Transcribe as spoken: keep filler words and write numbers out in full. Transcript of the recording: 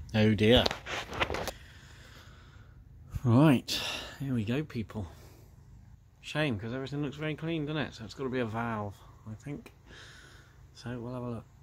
Oh dear. Right, here we go, people. Shame, because everything looks very clean, doesn't it? So it's got to be a valve, I think. So we'll have a look.